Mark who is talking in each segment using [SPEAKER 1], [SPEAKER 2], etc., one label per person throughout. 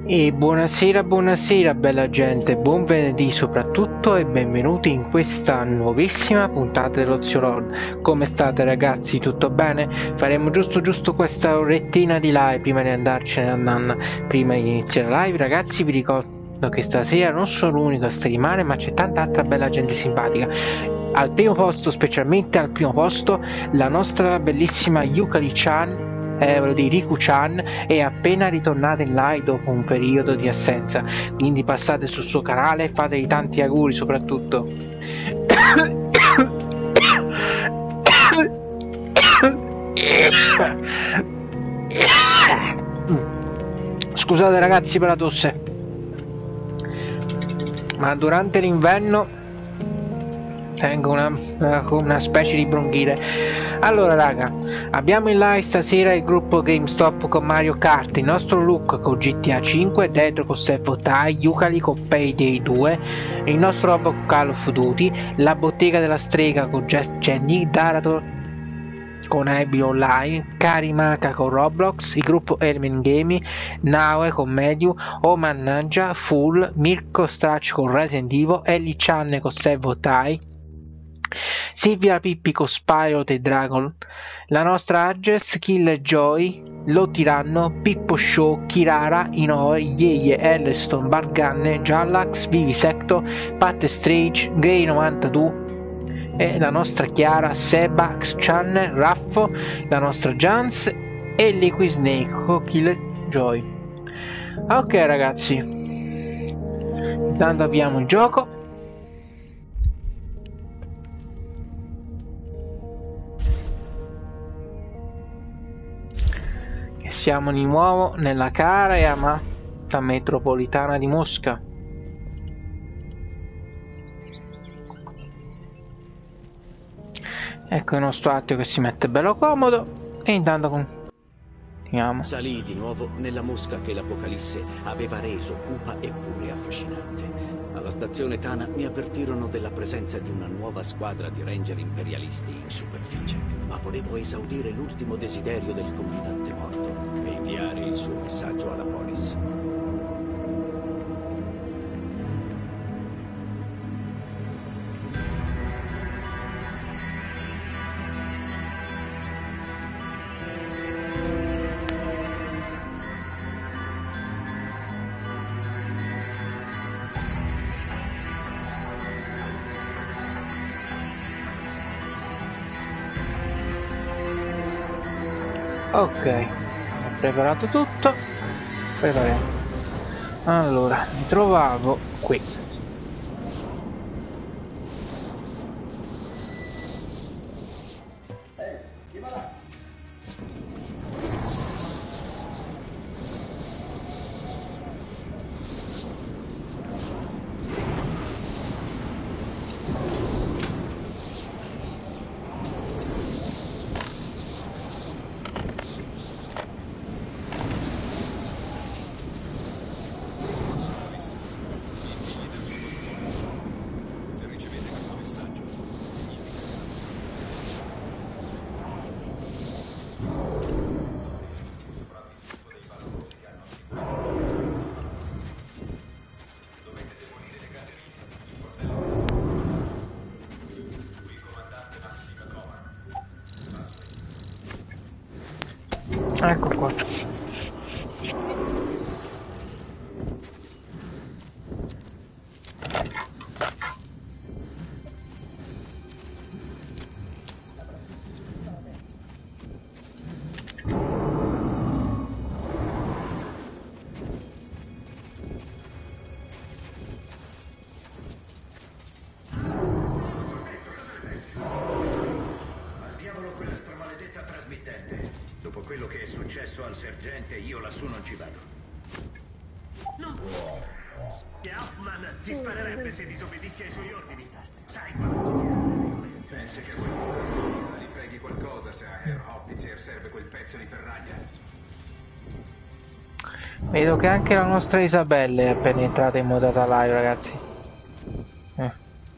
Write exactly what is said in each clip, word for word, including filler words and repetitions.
[SPEAKER 1] E buonasera, buonasera bella gente, buon venerdì soprattutto e benvenuti in questa nuovissima puntata dello Zio Lord. Come state ragazzi? Tutto bene? Faremo giusto giusto questa orettina di live prima di andarcene a nanna. Prima di iniziare la live ragazzi vi ricordo che stasera non sono l'unico a streamare, ma c'è tanta altra bella gente simpatica. Al primo posto, specialmente al primo posto, la nostra bellissima Yukari-chan, Eh, di Riku-chan, è appena ritornata in live dopo un periodo di assenza, quindi passate sul suo canale e fategli tanti auguri soprattutto. Scusate ragazzi per la tosse, ma durante l'inverno tengo una, una specie di bronchite. Allora raga, abbiamo in live stasera il gruppo GameStop con Mario Kart, il nostro Luke con G T A cinque, Dedro con Self-Tie, Yukari con Payday due, il nostro Robo con Call of Duty, la bottega della strega con Just Jenny, Darator con Abby Online, Karimaka con Roblox, il gruppo Element Gaming, Naue con Mediu, Oman Ninja, Full, Mirko Strach con Resident Evil, Ellie Chan con Self-Tie, Silvia Pippi con Spyro e Dragon, la nostra Agnes, Kill Joy, Lo Tiranno, Pippo Show, Kirara, Inoue, Yeye, Elleston, Barganne, Jallax, Vivisecto, Pat Strange, Grey novantadue, e la nostra Chiara, Seba, X-Channel, Raffo, la nostra Jans e Liquid Snake con Kill Joy. Ok ragazzi, intanto abbiamo il gioco. Siamo di nuovo nella cara e amata metropolitana di Mosca. Ecco il nostro attimo che si mette bello comodo e intanto continuiamo.
[SPEAKER 2] Salì di nuovo nella Mosca che l'Apocalisse aveva reso cupa eppure affascinante. Alla stazione Tana mi avvertirono della presenza di una nuova squadra di ranger imperialisti in superficie, ma volevo esaudire l'ultimo desiderio del comandante morto e inviare il suo messaggio alla Polis.
[SPEAKER 1] Ok, ho preparato tutto, prepariamo. Allora, mi trovavo qui. Ecco qua.
[SPEAKER 3] Al sergente, io lassù non ci vado.
[SPEAKER 4] Non può. Hoffman ti sparerebbe se disobbedissi ai suoi ordini. Sai quanto.
[SPEAKER 3] Pensi che quel gli freghi qualcosa se a Herr Hauptzier serve quel pezzo di ferraglia?
[SPEAKER 1] Vedo che anche la nostra Isabella è appena entrata in modalità live ragazzi. Eh.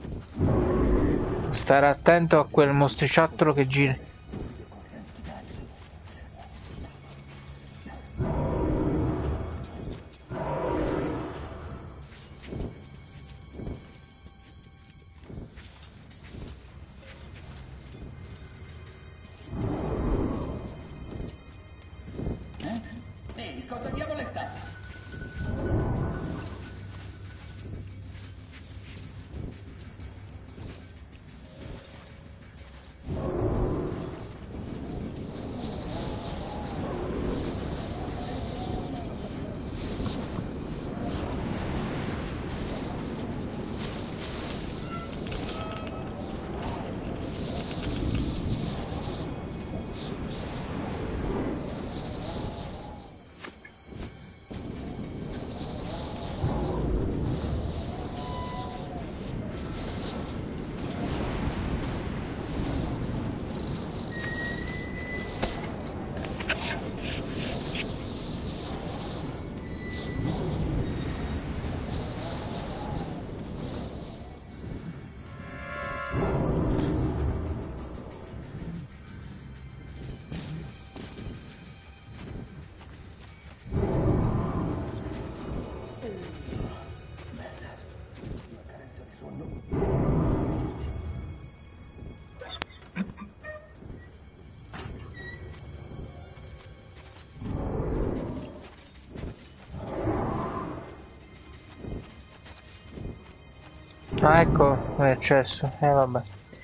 [SPEAKER 1] Stare attento a quel mostriciattolo che gira. Ah, ecco, è accesso. Eh, vabbè.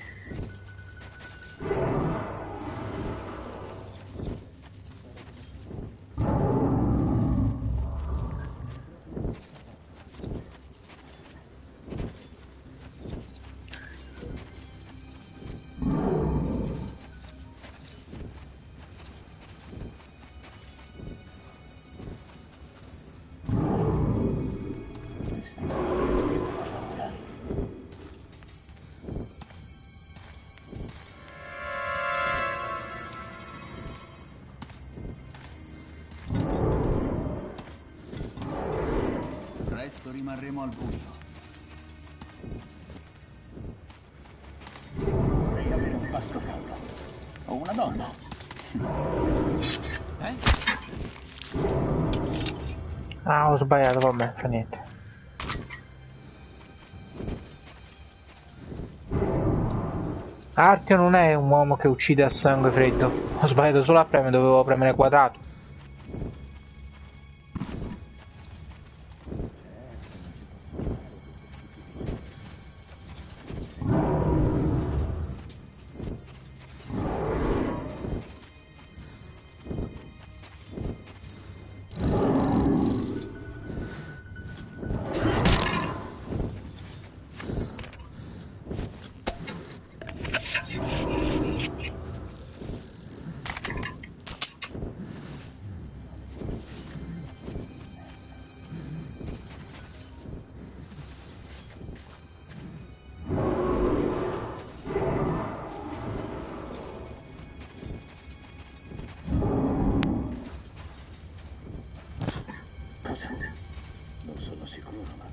[SPEAKER 5] Presto rimarremo al buio. Vorrei avere un pasto caldo. O una donna. Eh?
[SPEAKER 1] Ah, ho sbagliato, vabbè, fa niente. Artio non è un uomo che uccide a sangue freddo. Ho sbagliato solo a premere, dovevo premere quadrato.
[SPEAKER 5] Non sono sicuro, ma...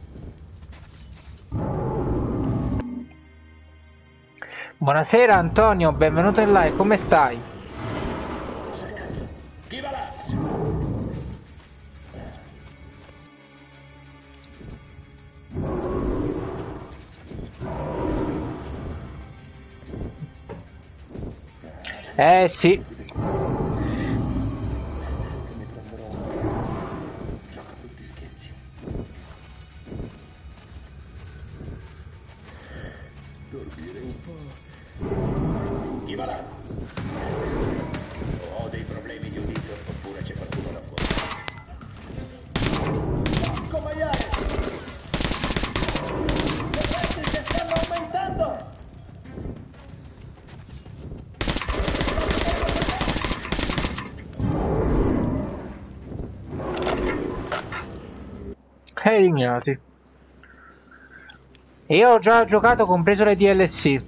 [SPEAKER 1] Buonasera Antonio, benvenuto in live, come stai?
[SPEAKER 5] Sai cazzo? Chi va là?
[SPEAKER 1] Eh sì.
[SPEAKER 5] Che mi prenderò un... Gioca tutti scherzi. Dormire un po'. Chi va là? Ho dei problemi di udito, oppure c'è qualcuno là fuori. Comaiare! Le pezzi si stanno aumentando!
[SPEAKER 1] Eliminati. Io ho già giocato, compreso le D L C.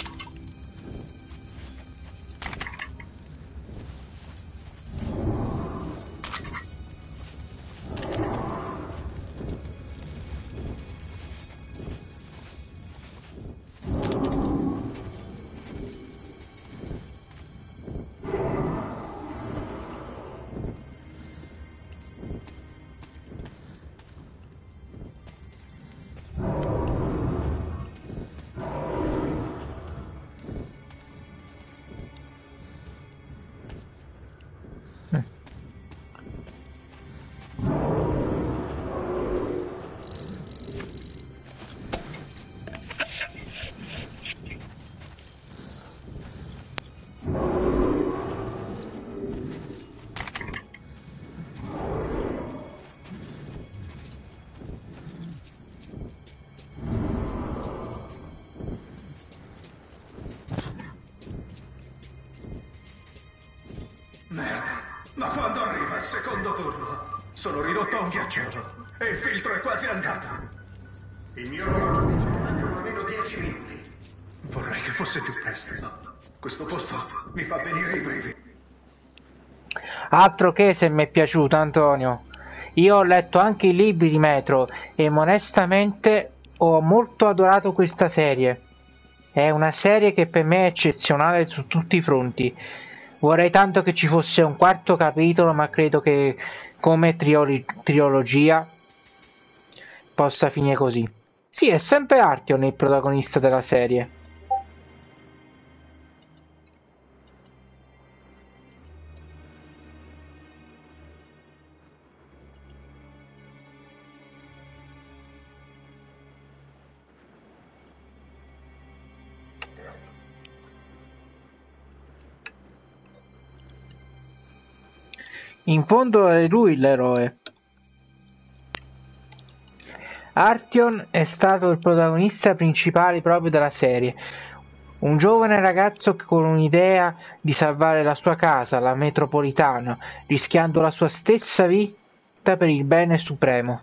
[SPEAKER 3] Merda, ma quando arriva il secondo turno? Sono ridotto a un ghiacciolo e il filtro è quasi andato. Il mio orologio dice che mancano almeno dieci minuti. Vorrei che fosse più presto. Questo posto mi fa venire i brividi.
[SPEAKER 1] Altro che se mi è piaciuto, Antonio. Io ho letto anche i libri di Metro e onestamente ho molto adorato questa serie. È una serie che per me è eccezionale su tutti i fronti. Vorrei tanto che ci fosse un quarto capitolo, ma credo che come trioli- trilogia possa finire così. Sì, è sempre Artyom il protagonista della serie. In fondo è lui l'eroe. Artyom è stato il protagonista principale proprio della serie. Un giovane ragazzo con un'idea di salvare la sua casa, la metropolitana, rischiando la sua stessa vita per il bene supremo.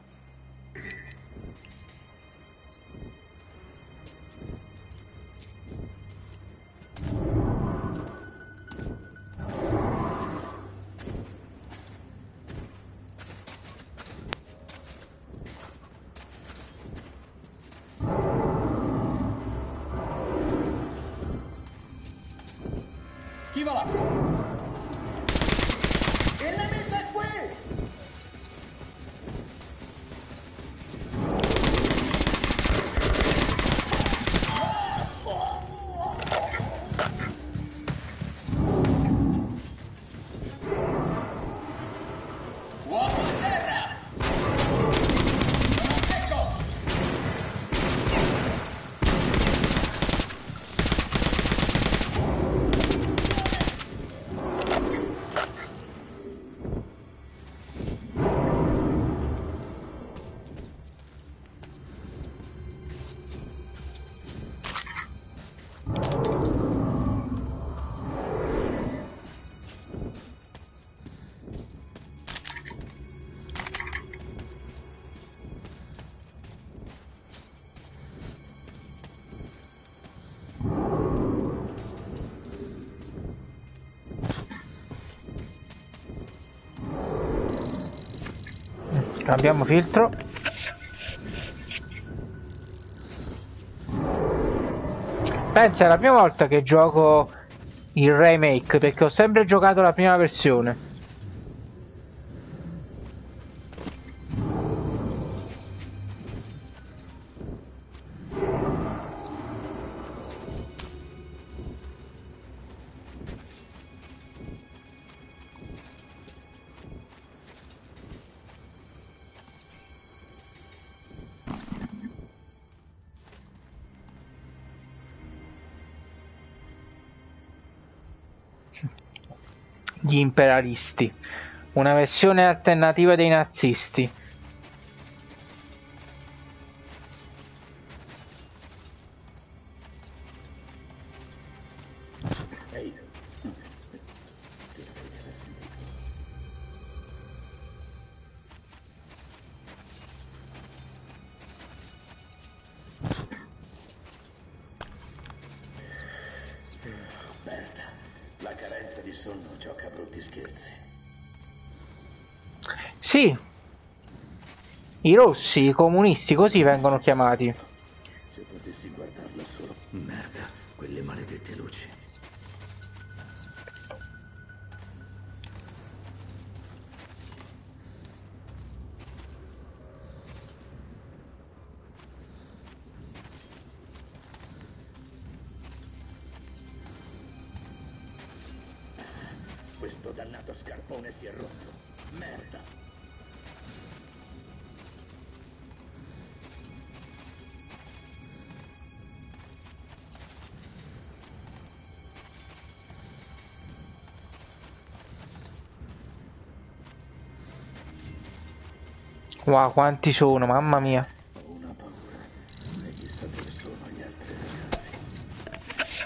[SPEAKER 5] Chi va là? Il nemico è qui! Uomo a terra! Ecco!
[SPEAKER 1] Cambiamo filtro. Pensa, è la prima volta che gioco il remake, perché ho sempre giocato la prima versione. Gli imperialisti, una versione alternativa dei nazisti.
[SPEAKER 5] Ehi. Merda, la carenza di sonno gioca a brutti scherzi.
[SPEAKER 1] Sì, i rossi, i comunisti, così vengono chiamati.
[SPEAKER 5] Se potessi guardarla solo.
[SPEAKER 2] Merda, quelle maledette luci.
[SPEAKER 5] Questo dannato scarpone si è rotto. Merda.
[SPEAKER 1] Wow, quanti sono, mamma mia.
[SPEAKER 5] Ho una paura. E chissà dove sono gli altri ragazzi.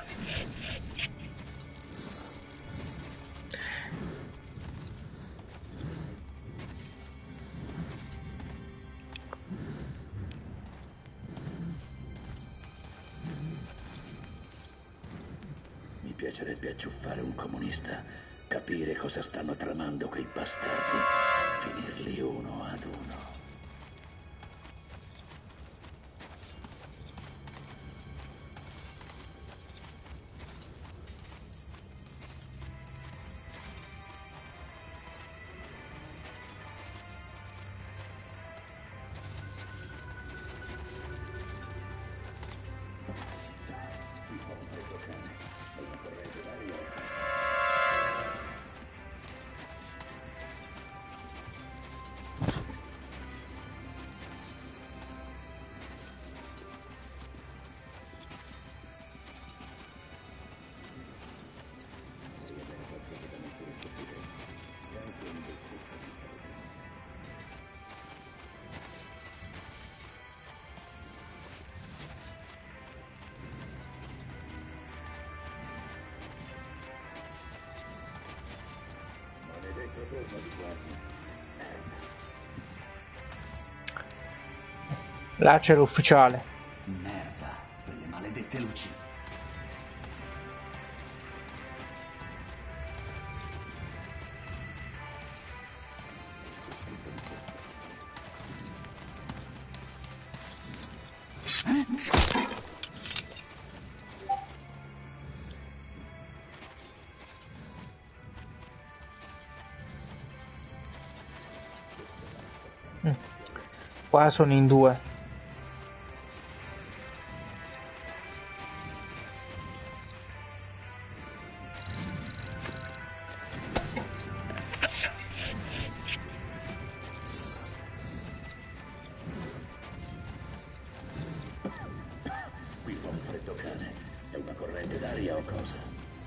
[SPEAKER 5] Mi piacerebbe acciuffare un comunista, capire cosa stanno tramando quei bastardi, finirli uno ad uno.
[SPEAKER 1] Là c'è l'ufficiale.
[SPEAKER 6] Merda, quelle maledette luci.
[SPEAKER 1] Qua sono in due.
[SPEAKER 5] Qui fa un freddo cane. È una corrente d'aria o cosa?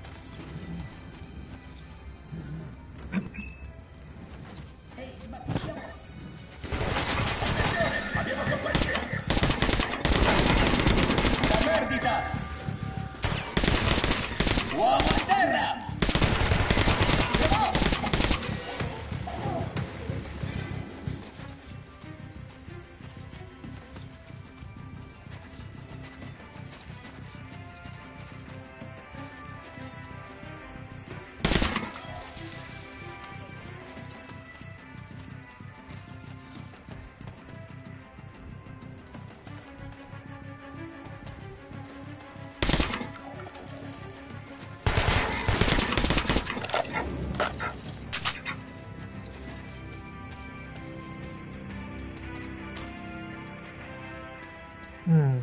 [SPEAKER 1] Mm.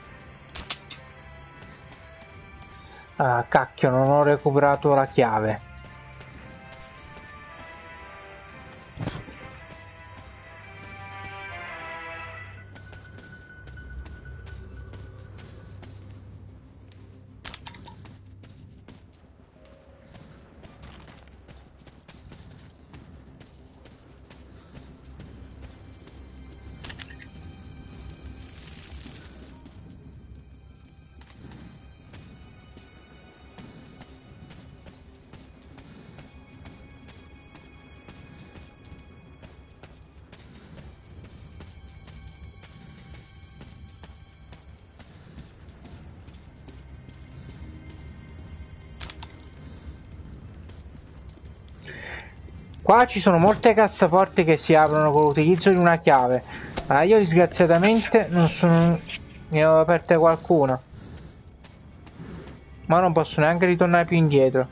[SPEAKER 1] Ah, cacchio, non ho recuperato la chiave. Qua ci sono molte cassaforti che si aprono con l'utilizzo di una chiave, ma io disgraziatamente non sono... ne ho aperte qualcuna, ma non posso neanche ritornare più indietro.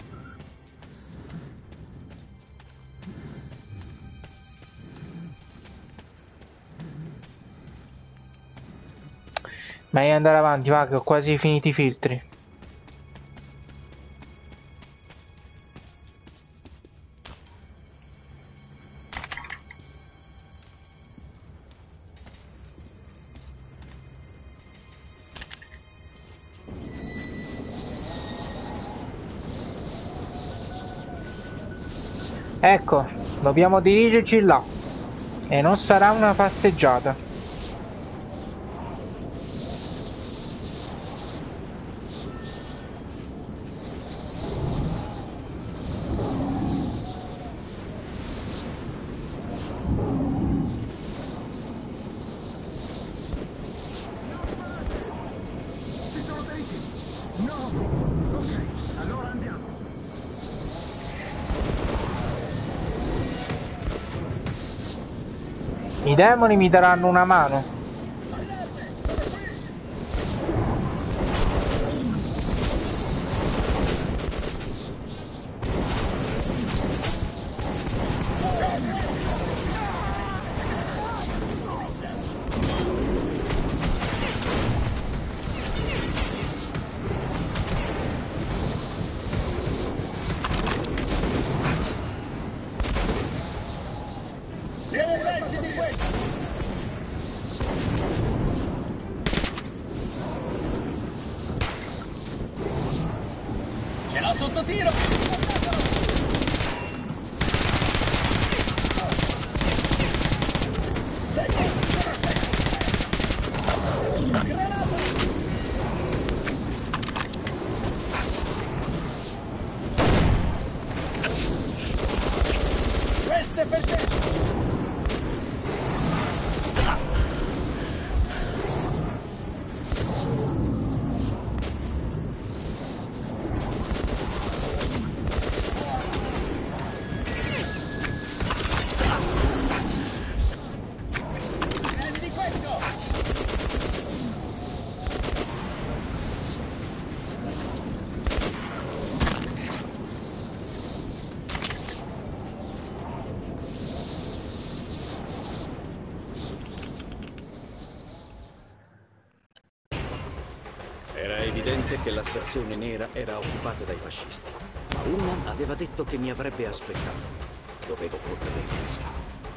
[SPEAKER 1] Meglio andare avanti, va, che ho quasi finito i filtri. Ecco, dobbiamo dirigerci là. E non sarà una passeggiata.
[SPEAKER 4] Ci sono pericoli? No! Ok, allora andiamo.
[SPEAKER 1] I demoni mi daranno una mano.
[SPEAKER 6] Ce l'ho sotto tiro!
[SPEAKER 2] Era evidente che la stazione nera era occupata dai fascisti, ma Ullman aveva detto che mi avrebbe aspettato. Dovevo correre il rischio.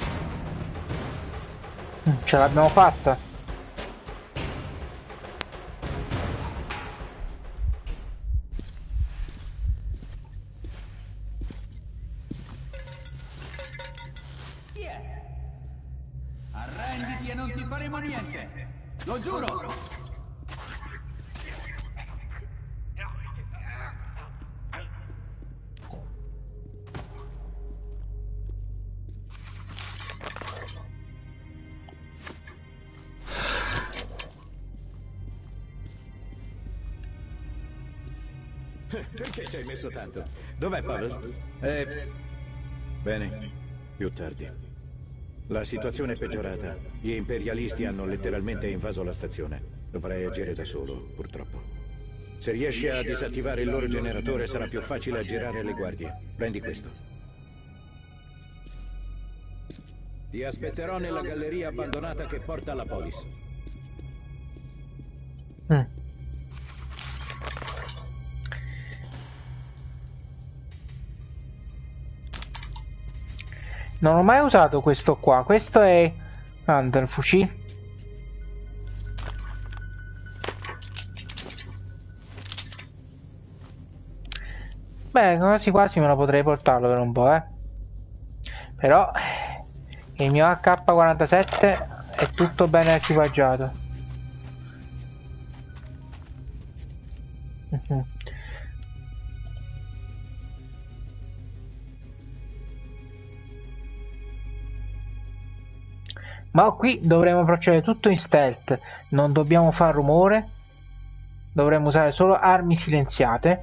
[SPEAKER 1] Ce l'abbiamo fatta.
[SPEAKER 6] Chi è? Arrenditi e non ti faremo niente. Lo giuro.
[SPEAKER 7] Perché ci hai messo tanto? Dov'è Pavel? Eh... Bene, più tardi. La situazione è peggiorata. Gli imperialisti hanno letteralmente invaso la stazione. Dovrai agire da solo, purtroppo. Se riesci a disattivare il loro generatore sarà più facile aggirare le guardie. Prendi questo. Ti aspetterò nella galleria abbandonata che porta alla Polis.
[SPEAKER 1] Mm. Non ho mai usato questo qua. Questo è Under fucile. Beh, quasi quasi me lo potrei portarlo per un po', eh. Però il mio A K quarantasette è tutto ben equipaggiato. Uh-huh. Ma qui dovremo procedere tutto in stealth, non dobbiamo fare rumore, dovremo usare solo armi silenziate.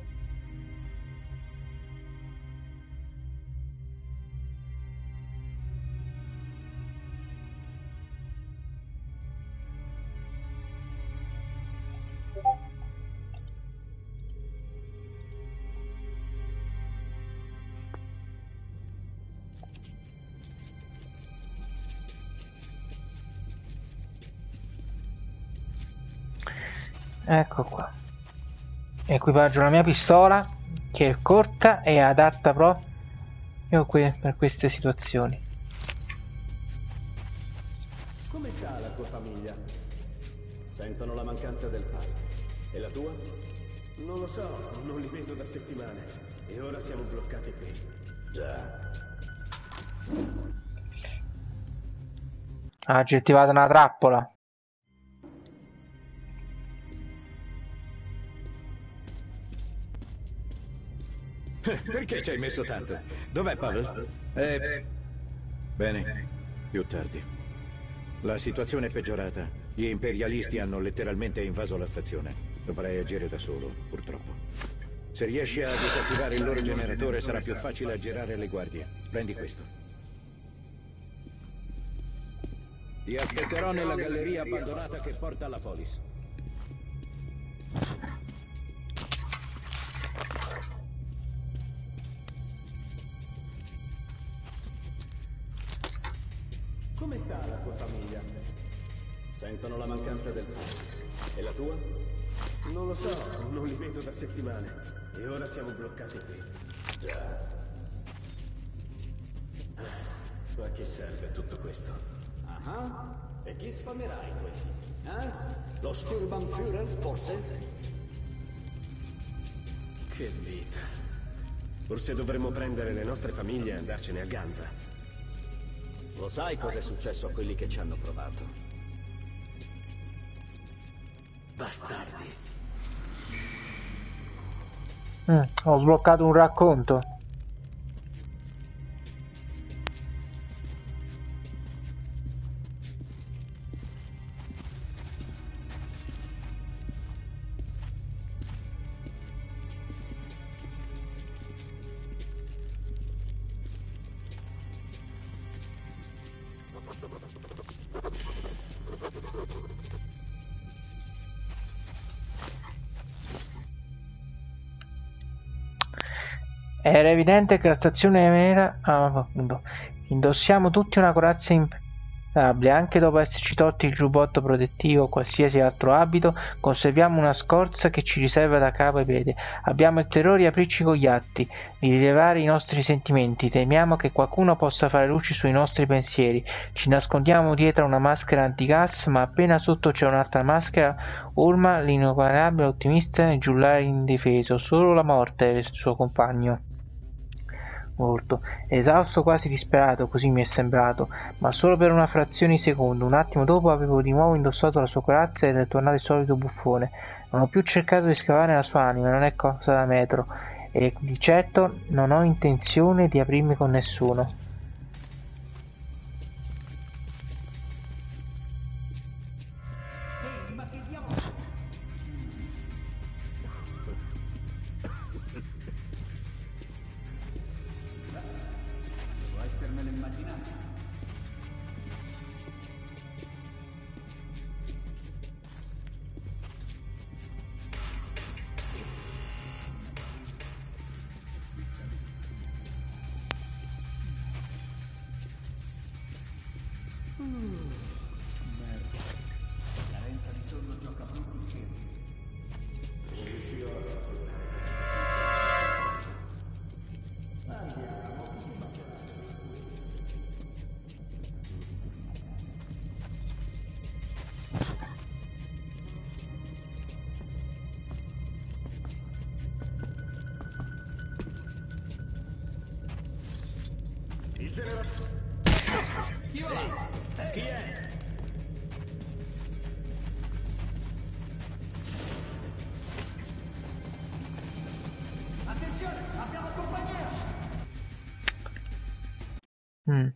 [SPEAKER 1] Ecco qua. Equipaggio la mia pistola, che è corta e adatta proprio qui per queste situazioni.
[SPEAKER 2] Come sta la tua famiglia? Sentono la mancanza del padre. E la tua?
[SPEAKER 4] Non lo so, non li vedo da settimane. E ora siamo bloccati qui.
[SPEAKER 2] Già.
[SPEAKER 1] Ha aggettivato una trappola.
[SPEAKER 7] Perché ci hai messo tanto? Dov'è Pavel? Eh... Bene, più tardi. La situazione è peggiorata. Gli imperialisti hanno letteralmente invaso la stazione. Dovrai agire da solo, purtroppo. Se riesci a disattivare il loro generatore sarà più facile aggirare le guardie. Prendi questo. Ti aspetterò nella galleria abbandonata che porta alla Polis.
[SPEAKER 2] Come sta la tua famiglia? Sentono la mancanza del padre. E la tua?
[SPEAKER 4] Non lo so, non li vedo da settimane. E ora siamo bloccati qui.
[SPEAKER 2] Già.
[SPEAKER 4] A chi serve tutto questo?
[SPEAKER 2] Ah, e chi sfamerai quelli? Eh? Lo Sturmbannführer, forse?
[SPEAKER 4] Che vita. Forse dovremmo prendere le nostre famiglie e andarcene a Ganza.
[SPEAKER 2] Lo sai cosa è successo a quelli che ci hanno provato? Bastardi.
[SPEAKER 1] Mm, ho sbloccato un racconto. Era evidente che la stazione era... Ah, appunto. Indossiamo tutti una corazza in... Anche dopo esserci tolti il giubbotto protettivo o qualsiasi altro abito, conserviamo una scorza che ci riserva da capo ai piedi. Abbiamo il terrore di aprirci con gli atti, di rilevare i nostri sentimenti. Temiamo che qualcuno possa fare luce sui nostri pensieri. Ci nascondiamo dietro una maschera antigas, ma appena sotto c'è un'altra maschera, urma l'ineguagliabile ottimista e giullare indifeso. Solo la morte è il suo compagno. Morto, esausto, quasi disperato, così mi è sembrato, ma solo per una frazione di secondo. Un attimo dopo avevo di nuovo indossato la sua corazza ed è tornato il solito buffone. Non ho più cercato di scavare la sua anima, non è cosa da metro, e di certo non ho intenzione di aprirmi con nessuno.
[SPEAKER 6] Chi va là? Chi è? Attenzione, abbiamo compagnia!
[SPEAKER 1] Mm.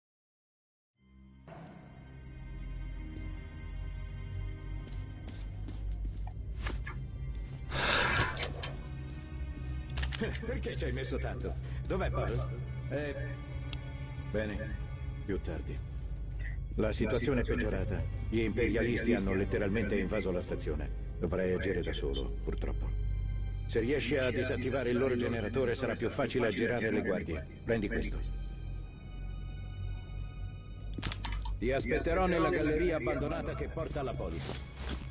[SPEAKER 7] Perché ci hai messo tanto? Dov'è Pavel? Eh... Bene, più tardi. La situazione è peggiorata. Gli imperialisti hanno letteralmente invaso la stazione. Dovrai agire da solo, purtroppo. Se riesci a disattivare il loro generatore sarà più facile aggirare le guardie. Prendi questo. Ti aspetterò nella galleria abbandonata che porta alla polis.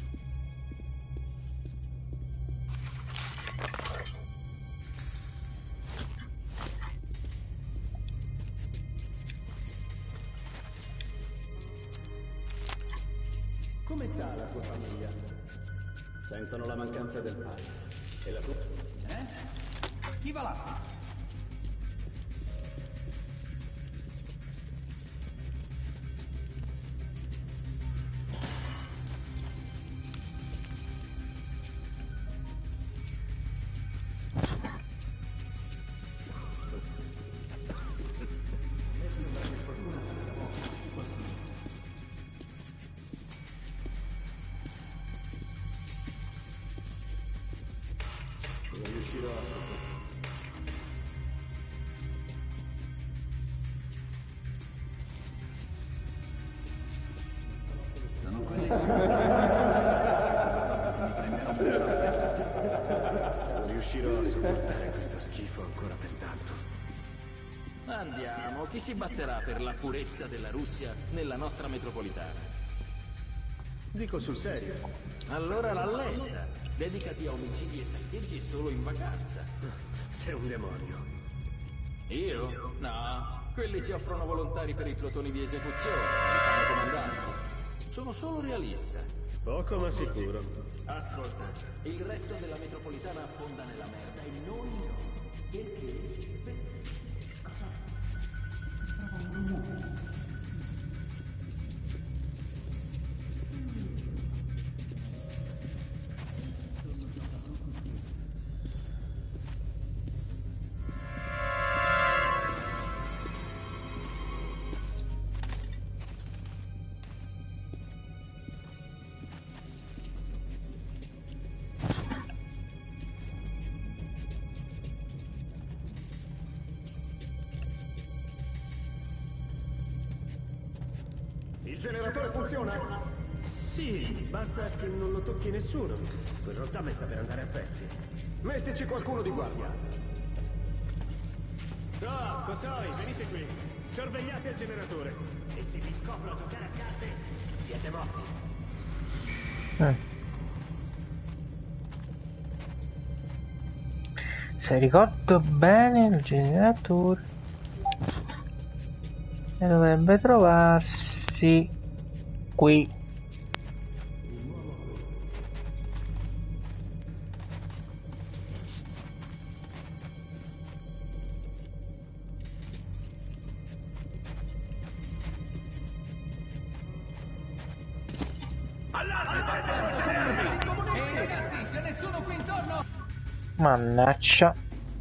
[SPEAKER 2] Come sta la tua famiglia? Sentono la mancanza del padre. E la tua?
[SPEAKER 6] Eh? Chi va là? Sono quelli
[SPEAKER 2] Non riuscirò a sopportare questo schifo ancora per tanto.
[SPEAKER 8] Andiamo, chi si batterà per la purezza della Russia nella nostra metropolitana?
[SPEAKER 2] Dico sul serio.
[SPEAKER 8] Allora rallenta, dedicati a omicidi e saccheggi solo in vacanza.
[SPEAKER 2] Sei un demonio.
[SPEAKER 8] Io? No, quelli si offrono volontari per i plotoni di esecuzione, li fanno comandanti. Sono solo realista.
[SPEAKER 2] Poco ma sicuro.
[SPEAKER 8] Ascolta, il resto della metropolitana affonda nella merda e noi no. Perché?
[SPEAKER 4] Il generatore funziona? Sì, basta che non lo tocchi nessuno. Quel rottame sta per andare a pezzi. Mettici qualcuno di guardia. No, Kosoi, venite qui. Sorvegliate il generatore. E se vi scopro a giocare a carte, siete morti.
[SPEAKER 1] Eh. Se ricordo bene il generatore e dovrebbe trovarsi qui.
[SPEAKER 6] Ehi ragazzi, c'è nessuno qui intorno?
[SPEAKER 1] Mannaggia.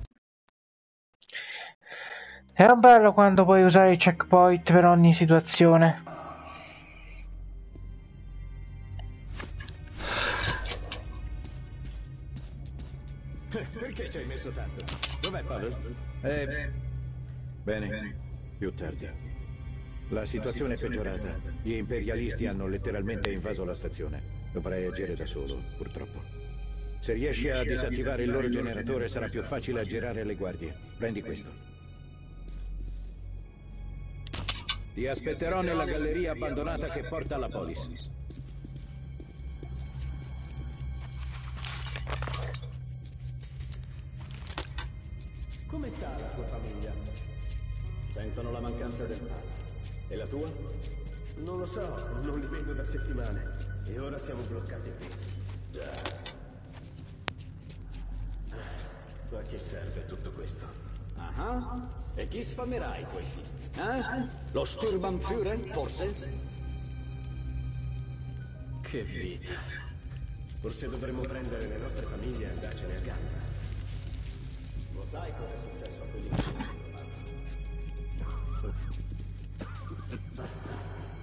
[SPEAKER 1] È bello quando puoi usare i checkpoint per ogni situazione.
[SPEAKER 7] Perché ci hai messo tanto? Dov'è Pavel? Eh... Bene, più tardi. La situazione è peggiorata. Gli imperialisti hanno letteralmente invaso la stazione. Dovrai agire da solo, purtroppo. Se riesci a disattivare il loro generatore sarà più facile aggirare le guardie. Prendi questo. Ti aspetterò nella galleria abbandonata che porta alla Polis.
[SPEAKER 4] Come sta la tua famiglia?
[SPEAKER 2] Sentono la mancanza del padre. E la tua?
[SPEAKER 4] Non lo so, non li vedo da settimane. E ora siamo bloccati qui. Già. A che serve tutto questo?
[SPEAKER 2] Ah, e chi sfamerai quel film? Eh? Lo Sturmbannführer, forse?
[SPEAKER 4] Che vita. Forse dovremmo prendere le nostre famiglie e andarcene a Gaza.
[SPEAKER 2] Lo sai cosa è successo a quelli?
[SPEAKER 4] Basta.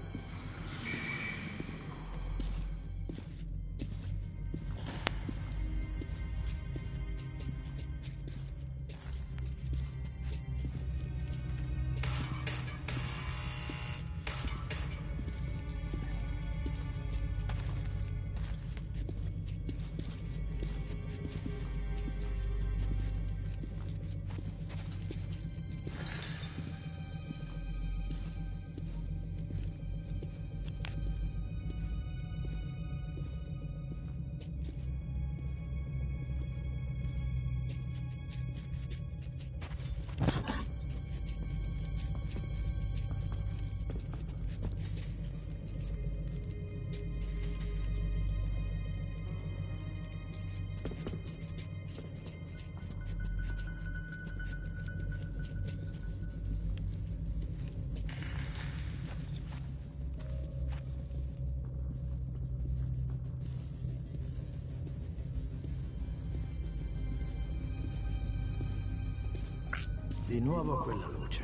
[SPEAKER 4] Di nuovo quella luce.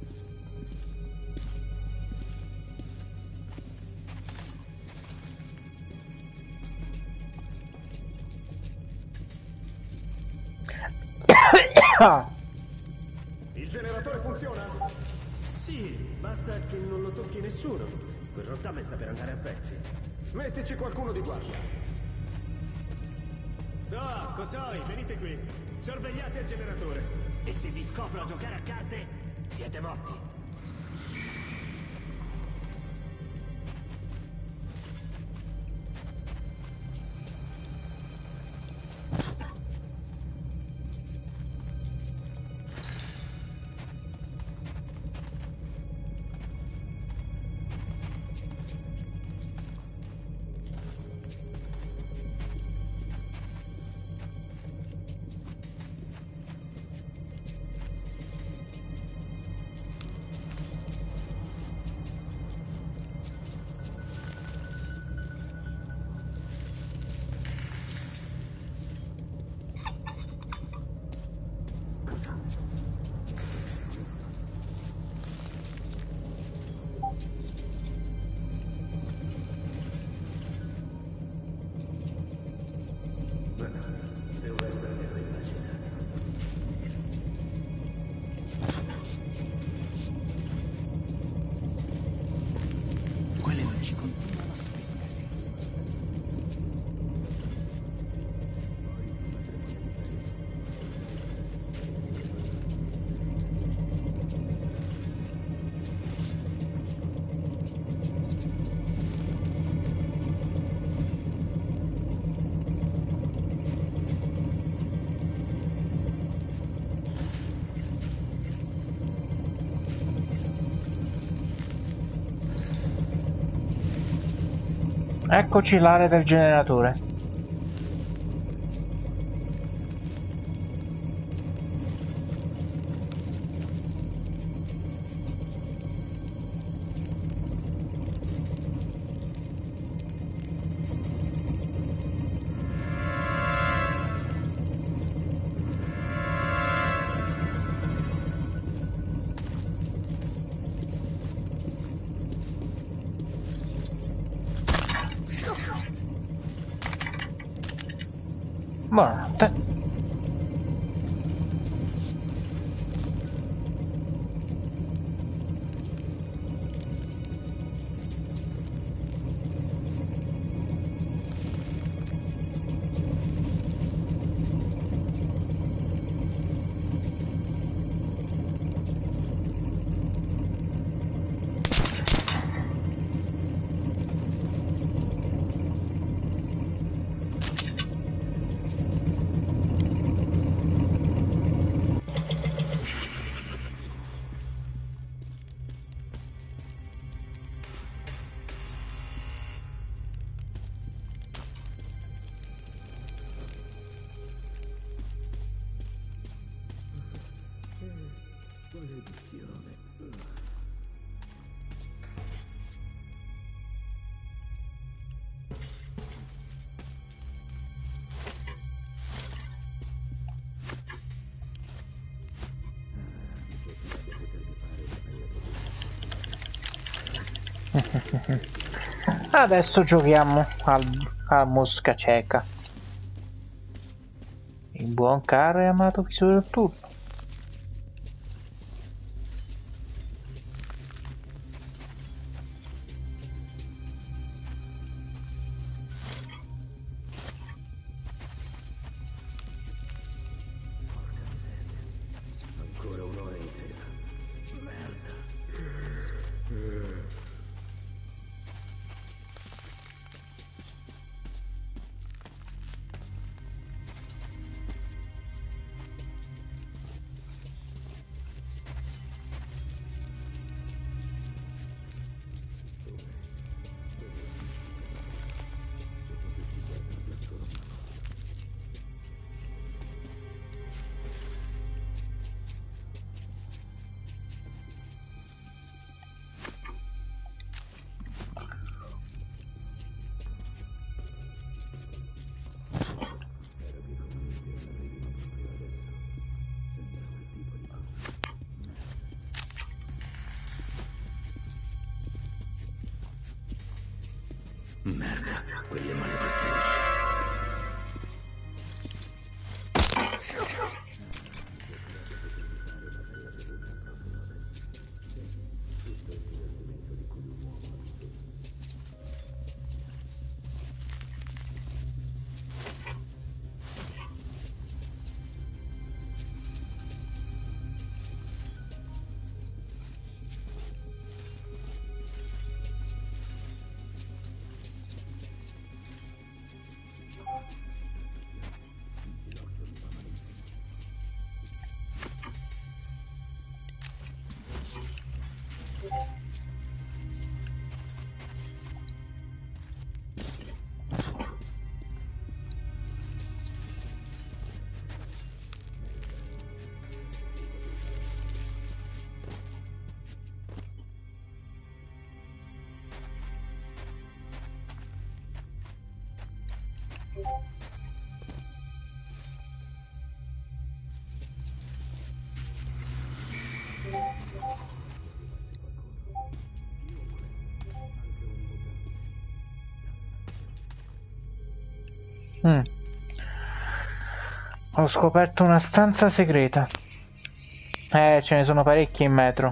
[SPEAKER 4] Il generatore funziona? Sì, basta che non lo tocchi nessuno. Quel rottame sta per andare a pezzi. Mettici qualcuno di guardia. No, Kosoi, venite qui. Sorvegliate il generatore. E se vi scopro a giocare a carte, siete morti.
[SPEAKER 1] Eccoci l'area del generatore. Buonanotte. Adesso giochiamo al, a mosca cieca. Il buon caro e amato Visore Notturno.
[SPEAKER 4] Ancora un'ora intera. Merda.
[SPEAKER 5] Merda, quelle maledette luci.
[SPEAKER 1] Mm. Ho scoperto una stanza segreta. Eh, ce ne sono parecchi in metro.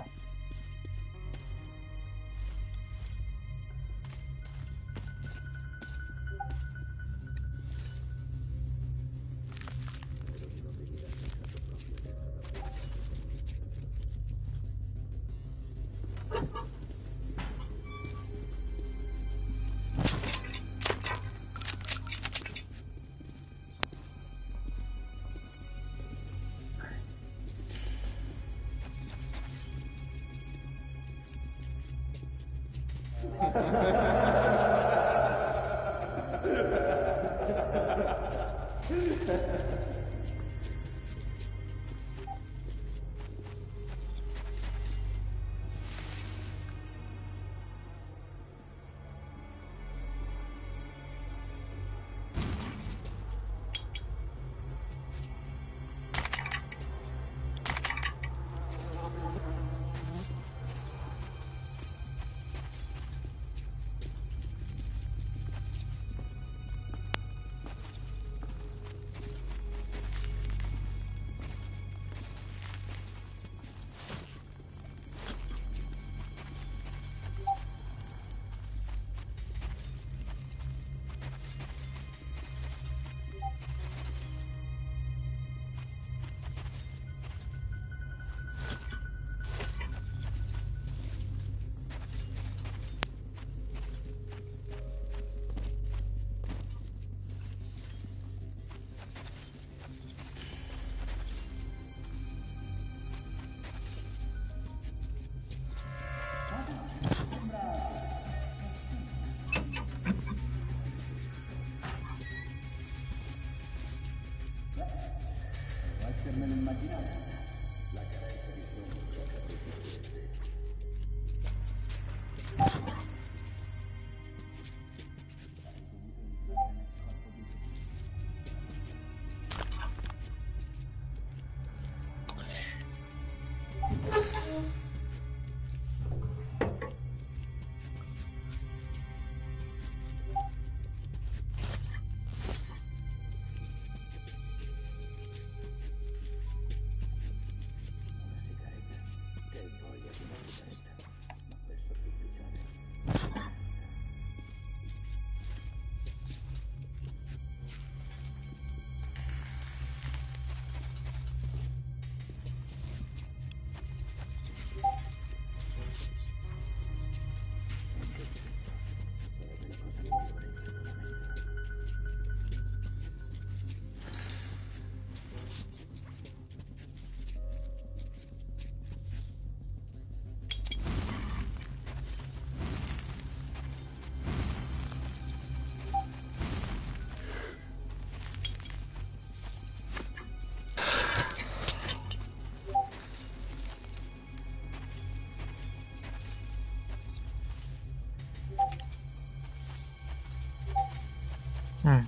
[SPEAKER 1] Mm.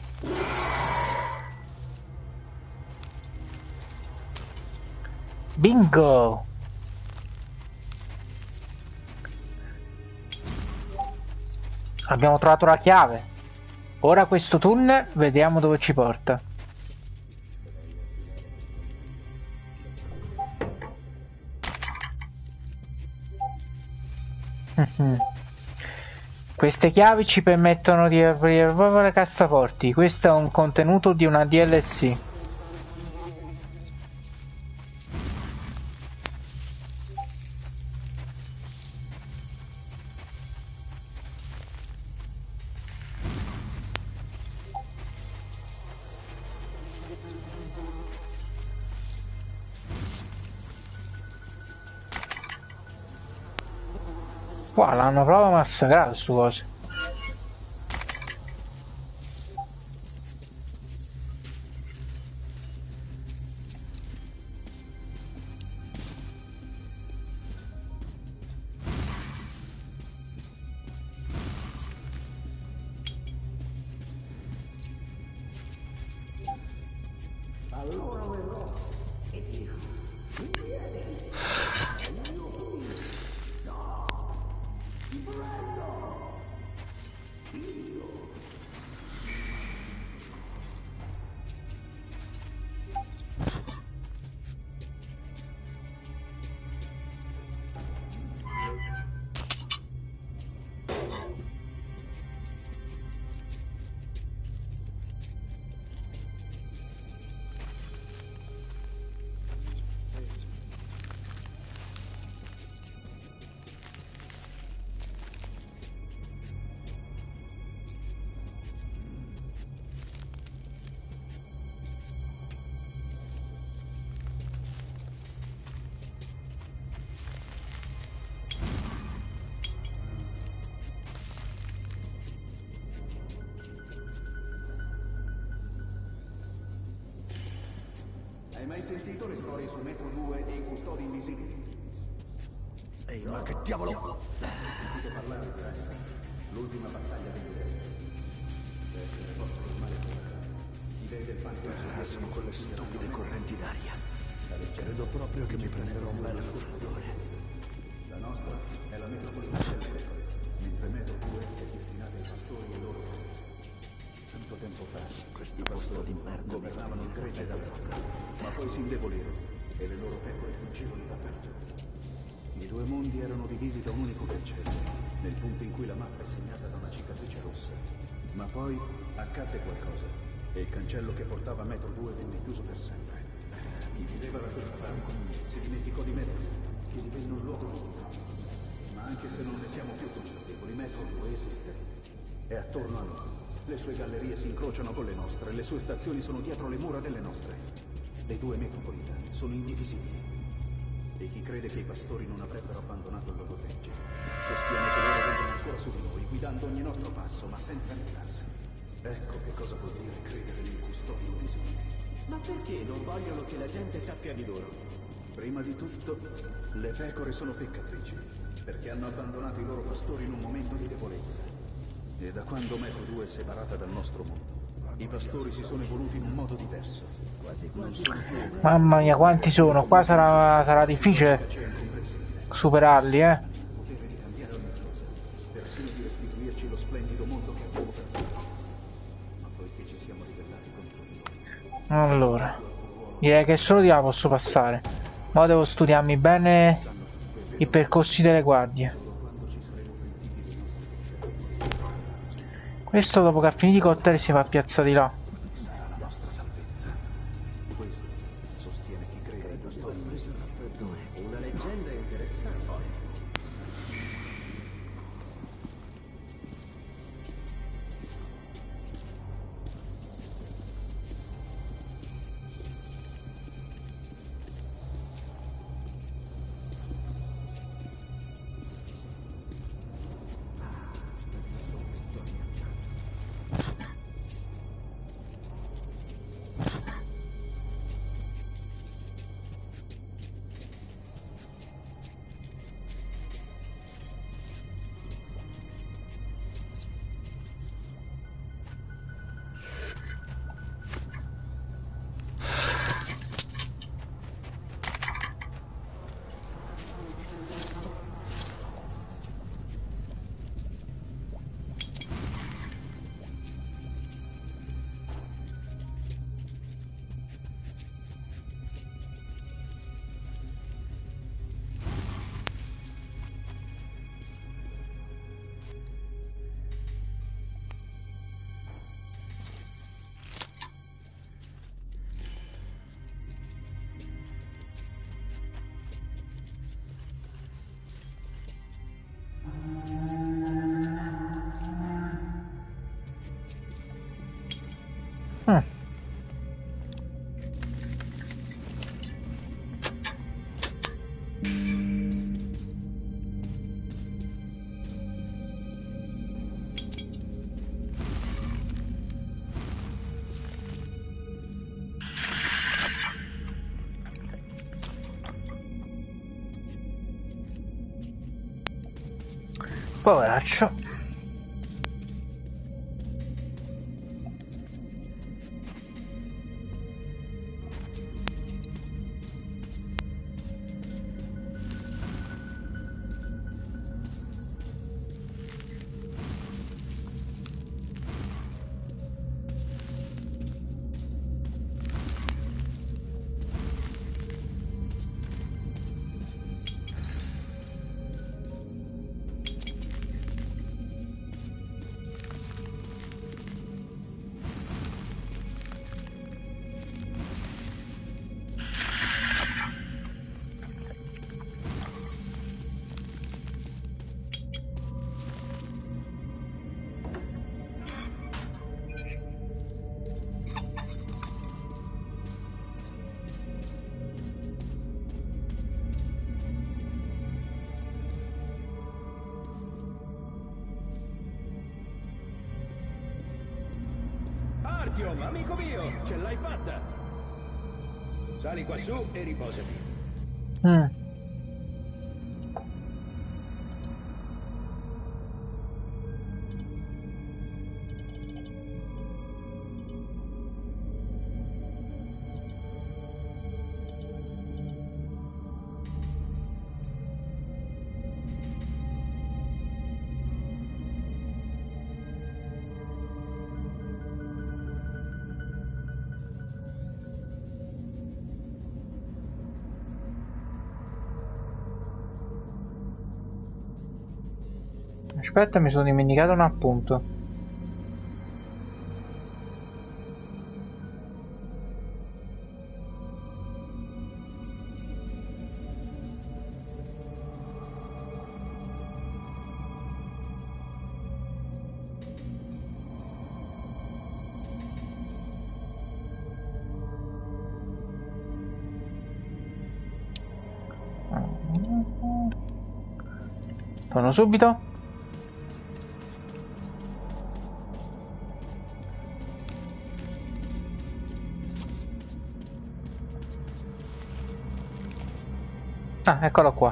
[SPEAKER 1] Bingo! Abbiamo trovato la chiave. Ora questo tunnel, vediamo dove ci porta. Queste chiavi ci permettono di aprire proprio le cassaforti. Questo è un contenuto di una D L C. Qua l'hanno proprio massacrato su cose.
[SPEAKER 3] Hai mai sentito le storie su Metro due e i custodi invisibili?
[SPEAKER 5] Ehi, ma che diavolo?
[SPEAKER 3] Hai sentito parlare di Resta? L'ultima battaglia degli Udenti. Deve essere forse del male pura. I dei del Pantheon
[SPEAKER 5] Ah, sono quelle stupide correnti d'aria. Credo proprio che mi prenderò un bel raffreddore.
[SPEAKER 3] La nostra è la metropolitana delle pecore, mentre Metro due è destinata ai pastori e loro pecore.
[SPEAKER 5] Tanto tempo fa, questi posto di merda
[SPEAKER 3] Governavano il Grece dall'epoca, ma poi si indebolirono e le loro pecore fuggirono dappertutto. I due mondi erano divisi da un unico cancello, nel punto in cui la mappa è segnata da una cicatrice rossa. Ma poi accadde qualcosa e il cancello che portava a Metro due venne chiuso per sempre. Chi viveva da questa parte si dimenticò di Metro, che divenne un luogo unico. Ma anche se non ne siamo più consapevoli, Metro due esiste. È attorno a noi. Le sue gallerie si incrociano con le nostre, le sue stazioni sono dietro le mura delle nostre. Le due metropolitane sono indivisibili. E chi crede che i pastori non avrebbero abbandonato il loro gregge sostiene che loro vengono ancora su di noi, guidando ogni nostro passo, ma senza annientarsi. Ecco che cosa vuol dire credere nei custodi invisibili.
[SPEAKER 4] Ma perché non vogliono che la gente sappia di loro?
[SPEAKER 3] Prima di tutto, le pecore sono peccatrici, perché hanno abbandonato i loro pastori in un momento di debolezza. E da quando Metro due è separata dal nostro mondo, i pastori si sono evoluti in un modo diverso. Non sono più...
[SPEAKER 1] Mamma mia, quanti sono? Qua sarà, sarà difficile superarli, eh.
[SPEAKER 3] potere di cambiare ogni cosa, persino di restituirci lo splendido mondo che abbiamo perduto. Ma poiché ci siamo ribellati contro di loro...
[SPEAKER 1] Allora, direi che solo di là posso passare. Ma devo studiarmi bene i percorsi delle guardie. Questo dopo che ha finito i cocktail si va a piazza di là.
[SPEAKER 3] Sarà la nostra salvezza. Questo sostiene chi crede ai custodi invisibili.
[SPEAKER 4] Una leggenda interessante.
[SPEAKER 1] Hmm. Poveraccio.
[SPEAKER 4] Artyom, amico mio, ce l'hai fatta!
[SPEAKER 7] Sali qua su e riposati.
[SPEAKER 1] Mm. Aspetta, mi sono dimenticato un appunto. Torno subito. Ah, eccolo qua.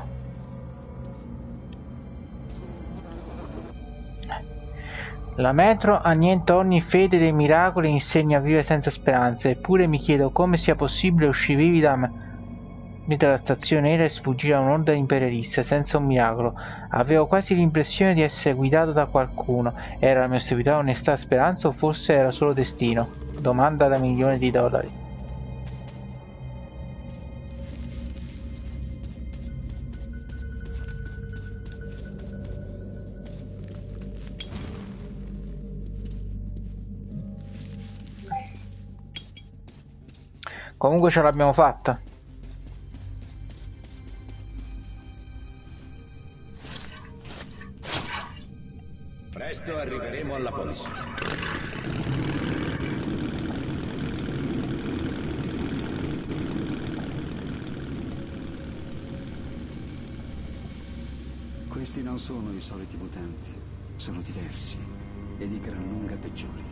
[SPEAKER 1] La metro annienta ogni fede dei miracoli e insegna a vivere senza speranze. Eppure mi chiedo come sia possibile uscire vivi da me. Dalla stazione aerea e sfuggire a un'orda imperialista senza un miracolo. Avevo quasi l'impressione di essere guidato da qualcuno. Era la mia stupida onestà speranza o forse era solo destino? Domanda da milioni di dollari. Comunque ce l'abbiamo fatta.
[SPEAKER 7] Presto arriveremo alla Polis.
[SPEAKER 2] Questi non sono i soliti mutanti, sono diversi e di gran lunga peggiori.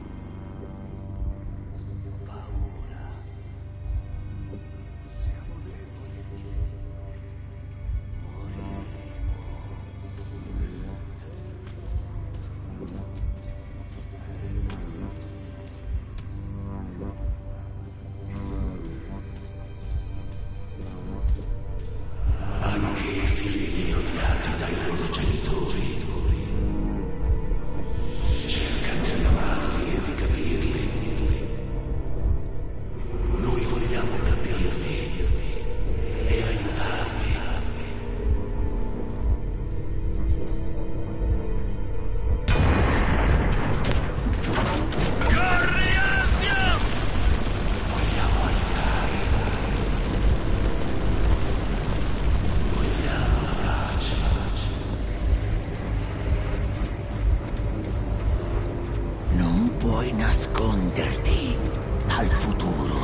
[SPEAKER 5] Nasconderti dal futuro.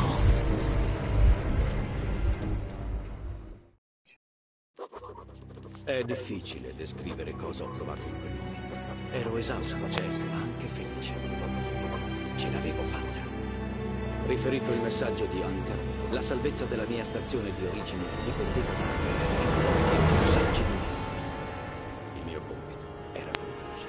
[SPEAKER 2] È difficile descrivere cosa ho provato in quel momento. Ero esausto, certo, ma anche felice. Ce l'avevo fatta. Riferito il messaggio di Hunter, la salvezza della mia stazione di origine dipendeva da me. Messaggi di me. Il mio compito era concluso.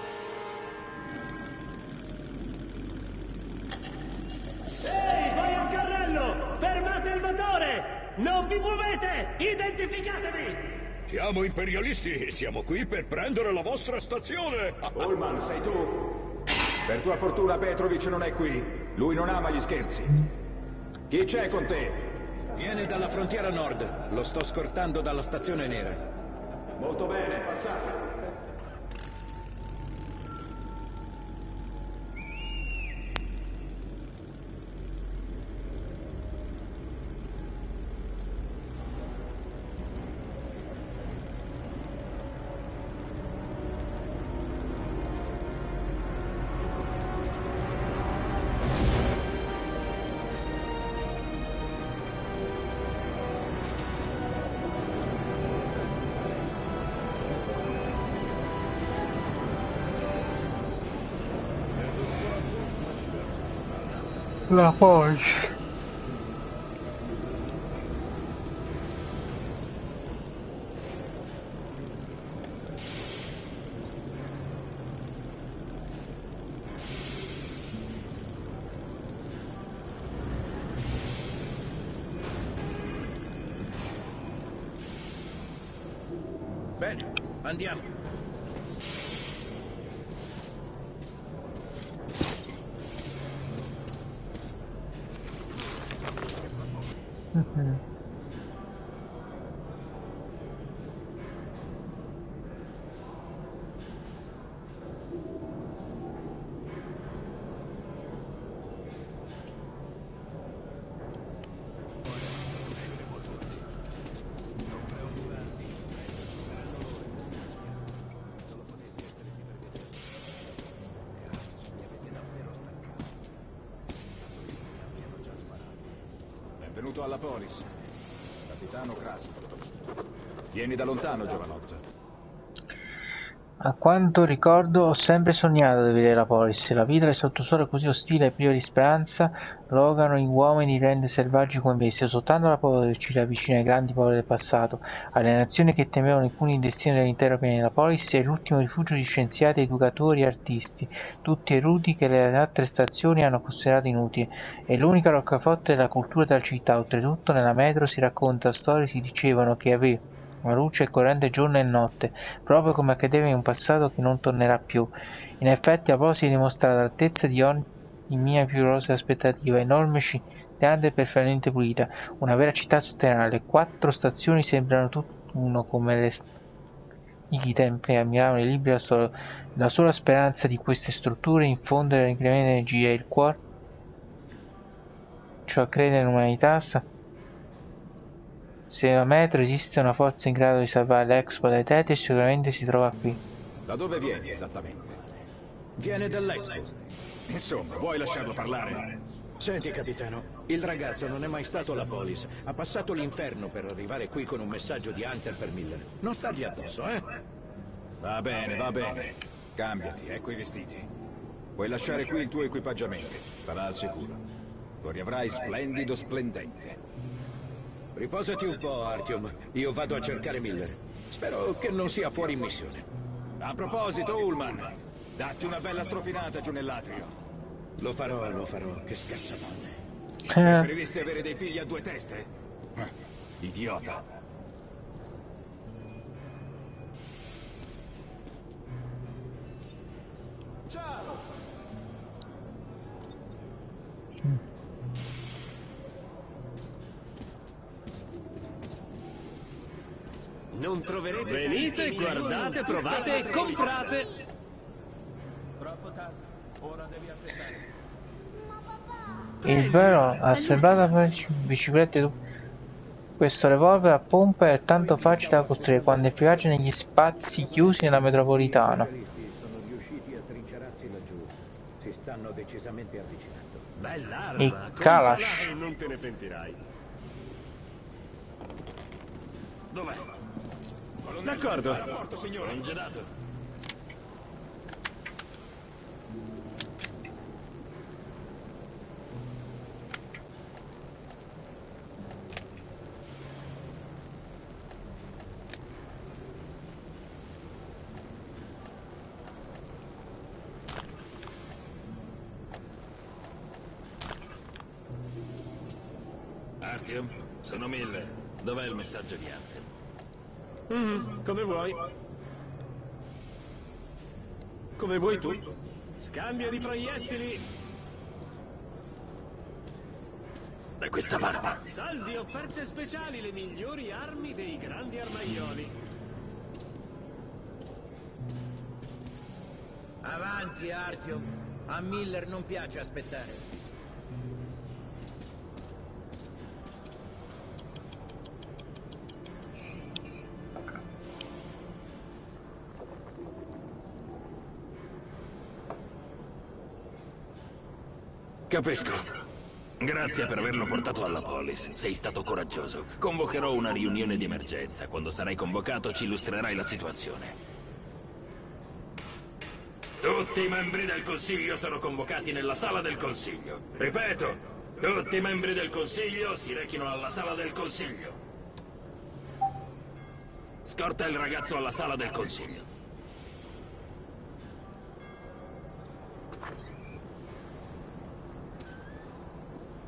[SPEAKER 4] Ehi, voi al carrello! Fermate il motore! Non vi muovete! Identificatevi!
[SPEAKER 7] Siamo imperialisti e siamo qui per prendere la vostra stazione.
[SPEAKER 9] Ullman, sei tu? Per tua fortuna Petrovic non è qui. Lui non ama gli scherzi. Chi c'è con te?
[SPEAKER 7] Viene dalla frontiera nord. Lo sto scortando dalla stazione nera.
[SPEAKER 9] Molto bene, passate.
[SPEAKER 1] La Polis.
[SPEAKER 7] Bene, andiamo.
[SPEAKER 1] Mm-hmm.
[SPEAKER 9] Benvenuto alla Polis. Capitano Krasno. Vieni da lontano, giovanotto.
[SPEAKER 1] A quanto ricordo ho sempre sognato di vedere la Polis. La vita del sottosole è così ostile e priva di speranza, rogano gli uomini rende selvaggi come bestie. Soltanto la Polis ci riavvicina ai grandi popoli del passato, alle nazioni che temevano alcuni il destino dell'intero pianeta. La Polis è l'ultimo rifugio di scienziati, educatori e artisti, tutti eruditi che le altre stazioni hanno considerato inutili. È l'unica roccaforte della cultura della città. Oltretutto nella metro si racconta storie, si dicevano che aveva una luce corrente giorno e notte, proprio come accadeva in un passato che non tornerà più. In effetti la Polis dimostra l'altezza di ogni mia più rosea aspettativa, enorme, scintillante e perfettamente pulita, una vera città sotterranea. Le quattro stazioni sembrano tutt'uno come le antichi templi che ammiravano i libri della storia. La sola speranza di queste strutture è infondere l'incremento di energia e il cuore, cioè credere nell'umanità. Se la metro esiste una forza in grado di salvare l'Expo dai Teti, sicuramente si trova qui.
[SPEAKER 9] Da dove vieni esattamente?
[SPEAKER 7] Viene dall'Expo.
[SPEAKER 9] Insomma, vuoi lasciarlo parlare?
[SPEAKER 7] Senti, capitano, il ragazzo non è mai stato alla Polis. Ha passato l'inferno per arrivare qui con un messaggio di Hunter per Miller. Non stargli addosso, eh?
[SPEAKER 9] Va bene, va bene. Cambiati, ecco i vestiti. Puoi lasciare qui il tuo equipaggiamento. Sarà al sicuro. Lo riavrai splendido, splendente.
[SPEAKER 7] Riposati un po', Artyom. Io vado a cercare Miller. Spero che non sia fuori missione.
[SPEAKER 9] A proposito, Ullman, datti una bella strofinata giù nell'atrio.
[SPEAKER 7] Lo farò, lo farò. Che scassamone.
[SPEAKER 1] Eh.
[SPEAKER 9] Preferiresti avere dei figli a due teste? Eh, idiota.
[SPEAKER 4] Ciao! Non troverete. Venite, guardate, provate e comprate. Troppo tardi. Ora devi aspettare.
[SPEAKER 1] Il vero assemblata per biciclette. Questo revolver a pompa è tanto facile da costruire quanto efficace negli spazi chiusi nella metropolitana.
[SPEAKER 7] Sono riusciti a trincerarsi laggiù. Si stanno decisamente avvicinando.
[SPEAKER 4] Bell'arma.
[SPEAKER 1] I Kalash.
[SPEAKER 4] Comprala e non te ne pentirai.
[SPEAKER 9] Dov'è?
[SPEAKER 4] D'accordo.
[SPEAKER 9] Porto, signore.
[SPEAKER 4] Non gelato.
[SPEAKER 8] Artyom, sono Miller. Dov'è il messaggio di Hunter?
[SPEAKER 4] Mm, come vuoi. Come vuoi tu. Scambio di proiettili.
[SPEAKER 8] Da questa parte.
[SPEAKER 4] Saldi, offerte speciali, le migliori armi dei grandi armaioli.
[SPEAKER 7] Avanti, Artyom. A Miller non piace aspettare.
[SPEAKER 8] Capisco. Grazie per averlo portato alla Polis. Sei stato coraggioso. Convocherò una riunione di emergenza. Quando sarai convocato ci illustrerai la situazione. Tutti i membri del Consiglio sono convocati nella sala del Consiglio. Ripeto, tutti i membri del Consiglio si rechino alla sala del Consiglio. Scorta il ragazzo alla sala del Consiglio.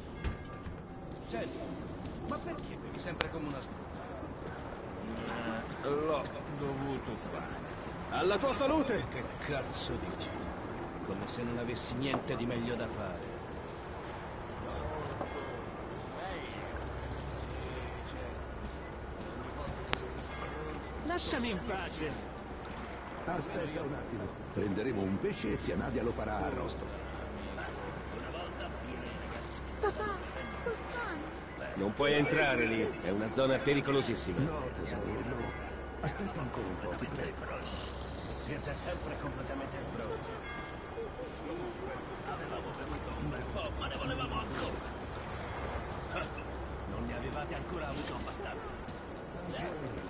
[SPEAKER 6] Ma perché bevi sempre come una sputa?
[SPEAKER 8] l'ho dovuto fare.
[SPEAKER 4] Alla tua salute!
[SPEAKER 10] Che cazzo dici? Come se non avessi niente di meglio da fare.
[SPEAKER 4] Lasciami in pace!
[SPEAKER 11] Aspetta un attimo. Prenderemo un pesce e zia Nadia lo farà arrosto.
[SPEAKER 12] Papà, Tuffan!
[SPEAKER 4] Non puoi entrare lì, è una zona pericolosissima.
[SPEAKER 11] No, tesoro, no. Aspetta ancora un po', ti prego.
[SPEAKER 10] Siete sempre completamente sbronzi. Avevamo bevuto un bel po', ma ne volevamo ancora. Non ne avevate ancora avuto abbastanza. Certo.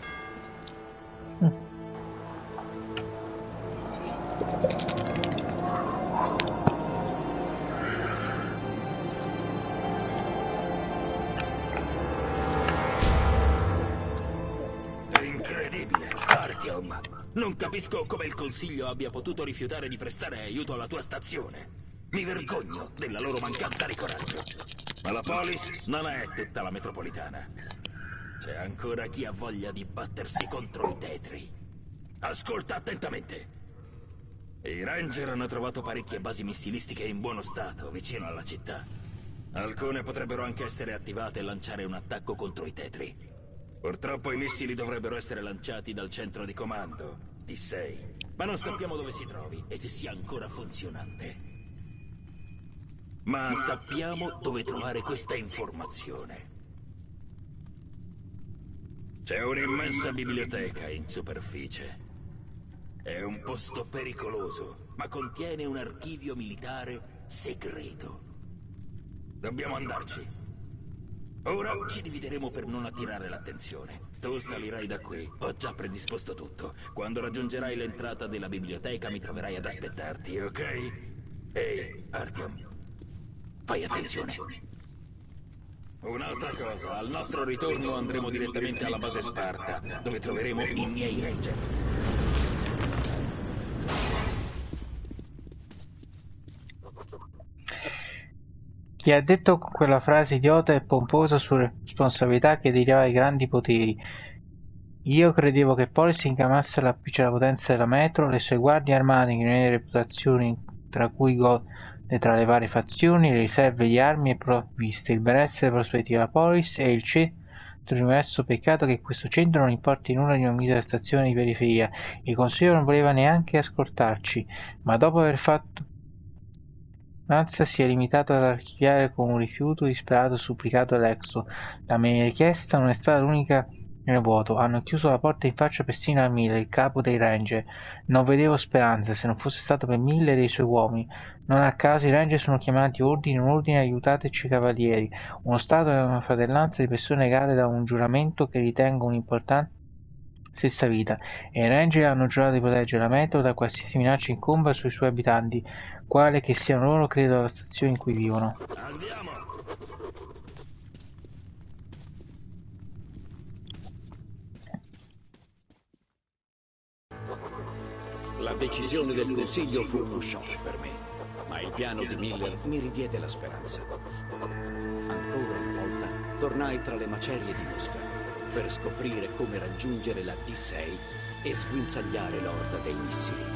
[SPEAKER 8] È incredibile, Artyom. Non capisco come il Consiglio abbia potuto rifiutare di prestare aiuto alla tua stazione. Mi vergogno della loro mancanza di coraggio. Ma la Polis non è tutta la metropolitana. C'è ancora chi ha voglia di battersi contro i tetri. Ascolta attentamente. I Ranger hanno trovato parecchie basi missilistiche in buono stato, vicino alla città. Alcune potrebbero anche essere attivate e lanciare un attacco contro i tetri. Purtroppo i missili dovrebbero essere lanciati dal centro di comando, T sei. Ma non sappiamo dove si trovi e se sia ancora funzionante. Ma sappiamo dove trovare questa informazione. C'è un'immensa biblioteca in superficie. È un posto pericoloso, ma contiene un archivio militare segreto. Dobbiamo andarci. Ora ci divideremo per non attirare l'attenzione. Tu salirai da qui, ho già predisposto tutto. Quando raggiungerai l'entrata della biblioteca mi troverai ad aspettarti, ok? Ehi, Artyom, fai attenzione. Un'altra cosa, al nostro ritorno andremo direttamente alla base Sparta, dove troveremo i miei Ranger.
[SPEAKER 1] Chi ha detto quella frase idiota e pomposa su responsabilità che derivava dai grandi poteri? Io credevo che Polis incamasse la picciola potenza della metro, le sue guardie armate, che reputazioni tra cui gode tra le varie fazioni, le riserve di armi e provviste, il benessere e prospettiva della Polis e il centro dell'universo. Peccato che questo centro non importi nulla di una misera stazione di periferia. Il Consiglio non voleva neanche ascoltarci, ma dopo aver fatto Mazza si è limitato ad archiviare con un rifiuto disperato supplicato all'Exo. La mia richiesta non è stata l'unica nel vuoto. Hanno chiuso la porta in faccia persino a Miller, il capo dei Ranger. Non vedevo speranza, se non fosse stato per Miller e i suoi uomini. Non a caso i Ranger sono chiamati ordine, un ordine aiutateci cavalieri. Uno stato è una fratellanza di persone legate da un giuramento che ritengono importante stessa vita, e i Ranger hanno giurato di proteggere la metro da qualsiasi minaccia incomba sui suoi abitanti, quale che siano loro, credo, alla stazione in cui vivono.
[SPEAKER 8] Andiamo!
[SPEAKER 2] La decisione del Consiglio fu uno shock per me, ma il piano di Miller mi ridiede la speranza. Ancora una volta tornai tra le macerie di Mosca per scoprire come raggiungere la T sei e sguinzagliare l'orda dei missili.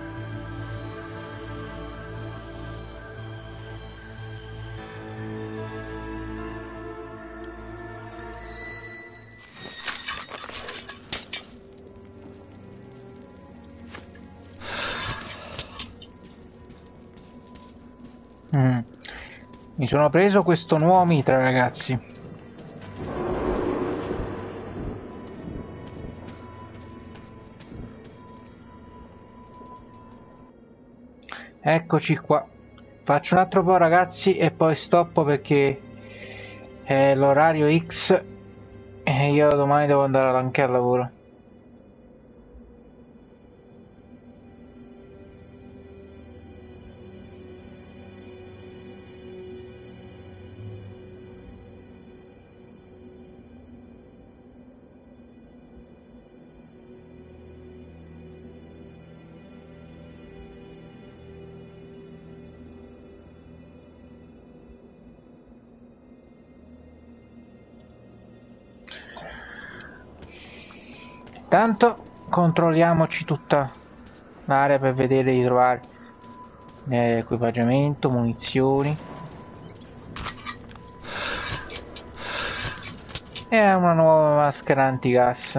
[SPEAKER 1] Mm. Mi sono preso questo nuovo mitra, ragazzi. Eccoci qua. Faccio un altro po', ragazzi, e poi stoppo perché è l'orario X e io domani devo andare anche al lavoro. Intanto controlliamoci tutta l'area per vedere di trovare eh, equipaggiamento, munizioni e una nuova maschera antigas.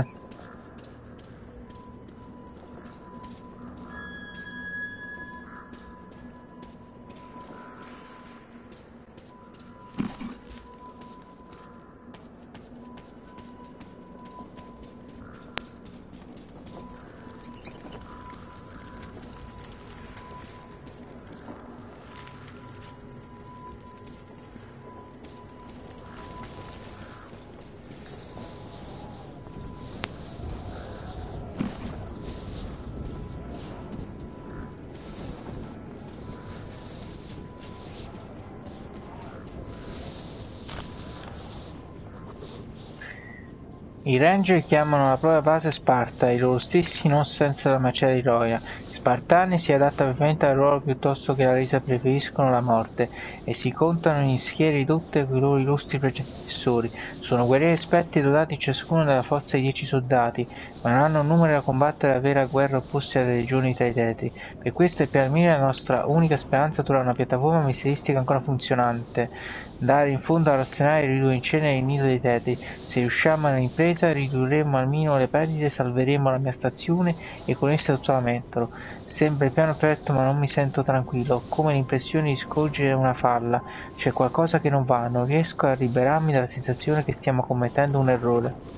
[SPEAKER 1] I Ranger chiamano la propria base Sparta, i loro stessi non senza la maceria di Troia. Gli Spartani si adattano ovviamente al ruolo piuttosto che alla resa, preferiscono la morte e si contano in schiere ridotte con i loro illustri predecessori. Sono guerrieri esperti dotati ciascuno della forza di dieci soldati, ma non hanno numeri da combattere la vera guerra opposti alle legioni tra i tetri. Per questo il Pianmire è la nostra unica speranza trovare una piattaforma misteristica ancora funzionante. Dare in fondo all'arsenale e ridurre in cenere il nido dei tetri. Se riusciamo nell'impresa ridurremo al minimo le perdite, salveremo la mia stazione e con essa tutto la metro. Sembra il piano perfetto ma non mi sento tranquillo, ho come l'impressione di scorgere una falla. C'è qualcosa che non va, non riesco a liberarmi dalla sensazione che stiamo commettendo un errore.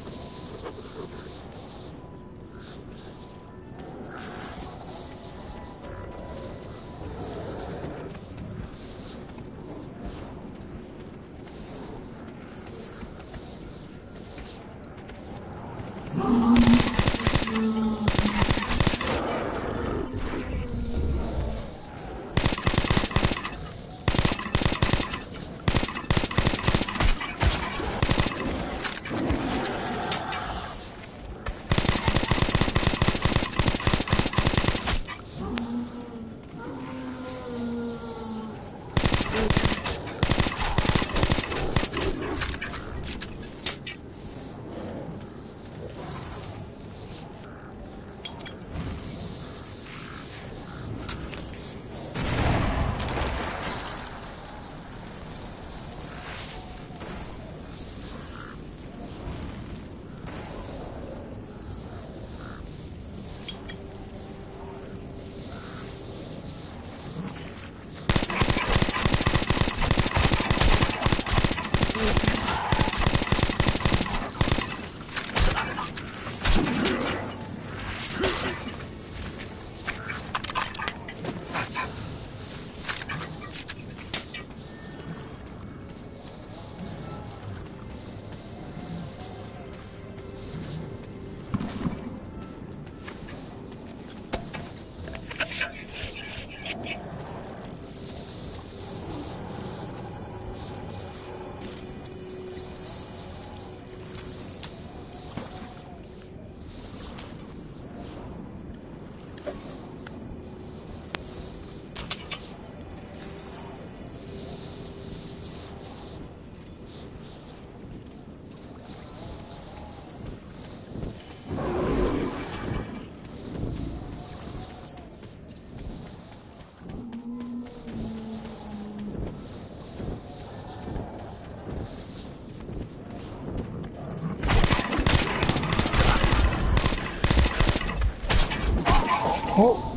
[SPEAKER 2] Oh.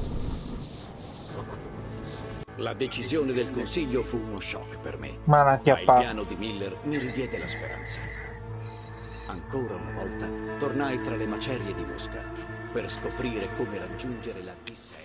[SPEAKER 2] La decisione del Consiglio fu uno shock per me,
[SPEAKER 1] ma,
[SPEAKER 2] ma il piano di Miller mi ridiede la speranza. Ancora una volta tornai tra le macerie di Mosca per scoprire come raggiungere la T sei.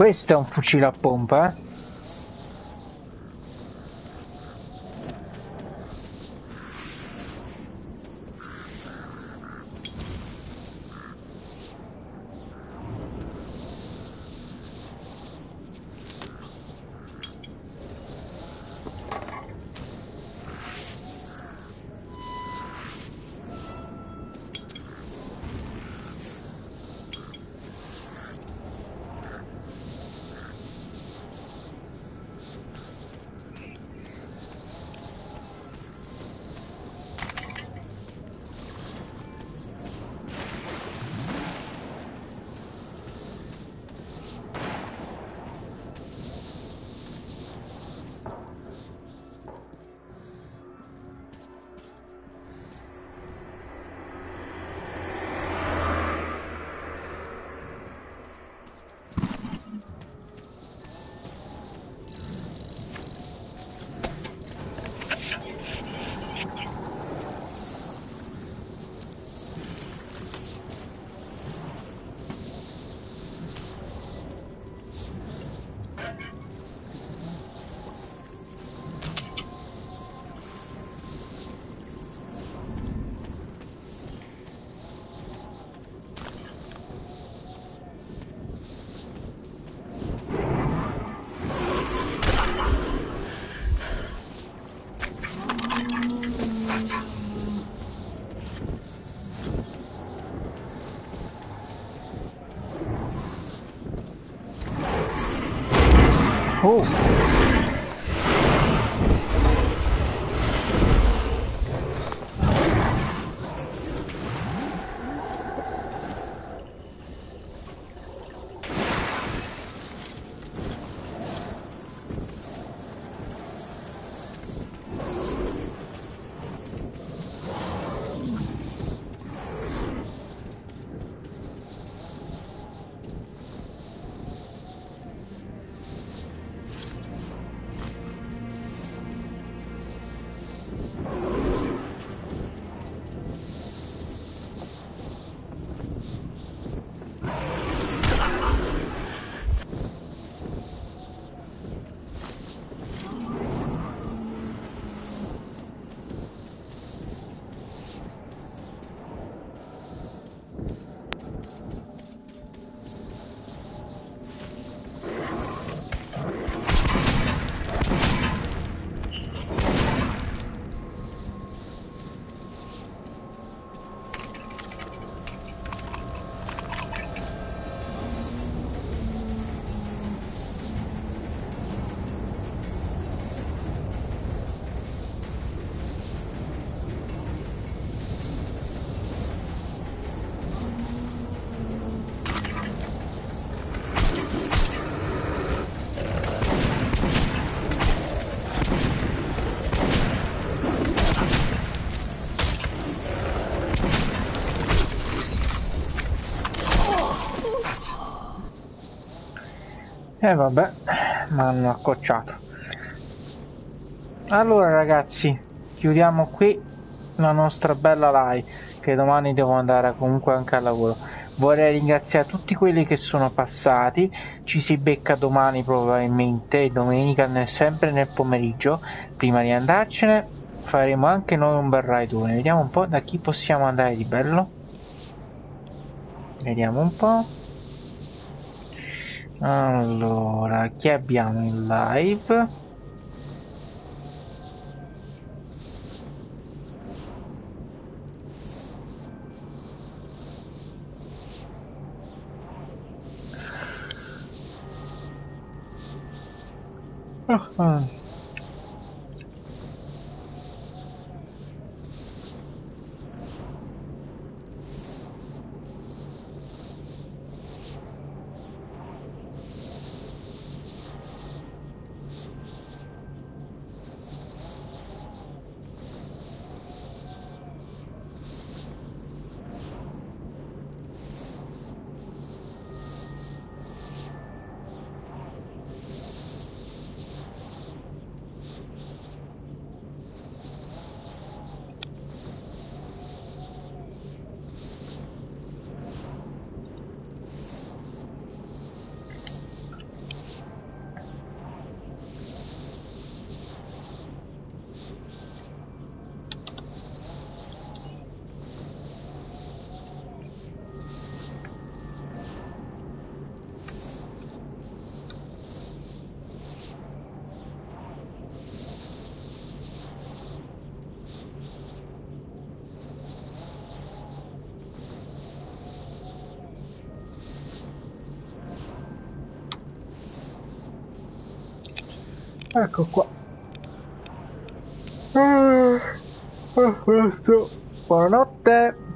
[SPEAKER 1] Questo è un fucile a pompa, eh? Oh! E eh vabbè, mi hanno accocciato. Allora ragazzi, chiudiamo qui la nostra bella live, che domani devo andare comunque anche al lavoro. Vorrei ringraziare tutti quelli che sono passati, ci si becca domani probabilmente, domenica sempre nel pomeriggio. Prima di andarcene faremo anche noi un bel raidone, vediamo un po' da chi possiamo andare di bello. Vediamo un po'. Allora, chi abbiamo in live? Uh-huh. Ecco qua. Ah, a questo. Buonanotte.